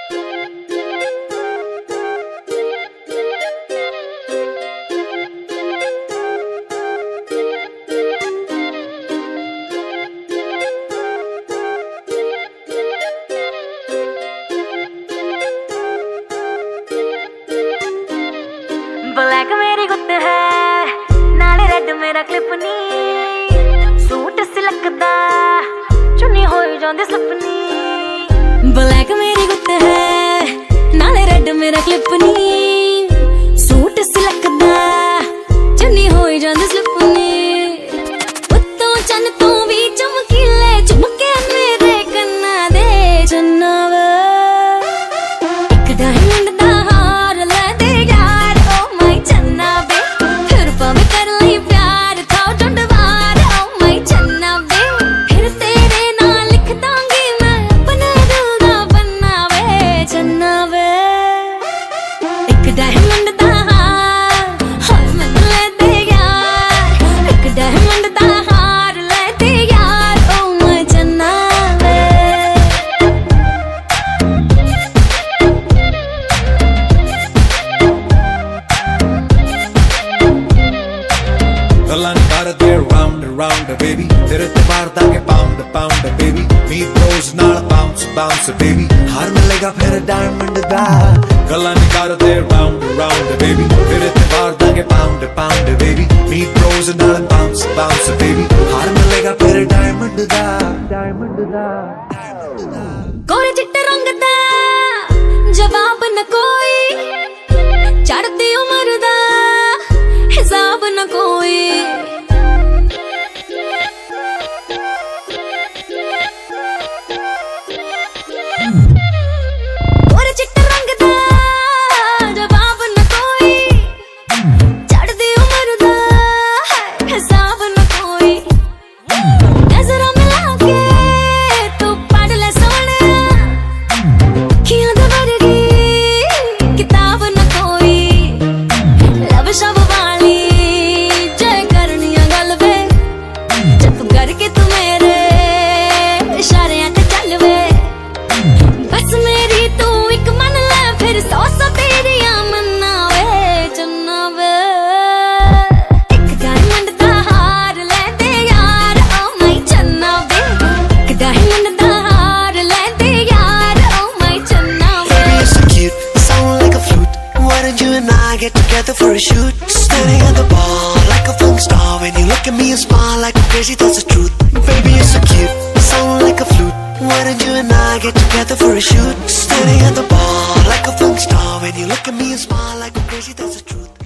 Black मेरी गुत्त है नाले रेड मेरा क्लिप नी सूट सिलकदा चुन्नी होई जांदी स्लिपनी। ब्लैक मेरी गुत्त है नाले रेड मेरा क्लिप नी सूट सिलकदा चुन्नी होई जांदी स्लिपनी। उत्तों चन तो भी चमकीले चमके मेरे कन्ना दे चन्ना वे एक डायमंड दा हार ले दे यार ओ माय चन्ना वे फिर पावे कर ली प्यार था डंडवार ओ माय चन्ना वे फिर तेरे नाल लिख दांगी मैं अपने दिल दा पन्ना वे चन्ना वे एक डायमंड दा हार मैं ले दे यार एक डायमंड दा हार ले दे यार ओ माय चन्ना वे। गल्लां करदे round and round baby तेरे ते मारदा के pound pound baby meet those नाल bounce bounce baby हार मिलेगा फिर डायमंड दा। गल्लां करदे round and round baby तेरे ते मारदा के pound pound baby meet those नाल bounce bounce baby हार मिलेगा फिर डायमंड दा डायमंड दा। गोरे चिट्टे रंग दा जवाब न कोई चढ़ती उम्र दा हिसाब न कोई। गोरे चिट्टे रंग दा जवाब न कोई चढ़ती उम्र दा हिसाब न कोई। नजरा मिला के तू पढ़ ले सोहणिया अखियां दा वर्गी किताब न कोई। लब शब वाली जय करनिया गल वे चुप करके तू मेरे इशारियां ते चल वे बस मेरी तू एक मन ले फिर सौ सौ तेरियां मन्ना वे चन्ना वे। एक डायमंड दा हार ले दे यार ओ माय चन्ना वे एक डायमंड दा हार ले दे यार ओ माय चन्ना वे। Baby, you're so cute, sound like a flute. Why don't you and I get together for a shoot? Standing at the bar like a film star. When you look at me and smile like I'm crazy, that's the truth. Baby, you're so cute, sound like a flute. Why don't you and I get together for a shoot? Standing at the bar like a film star. When you look at me and smile like I'm crazy, that's the truth.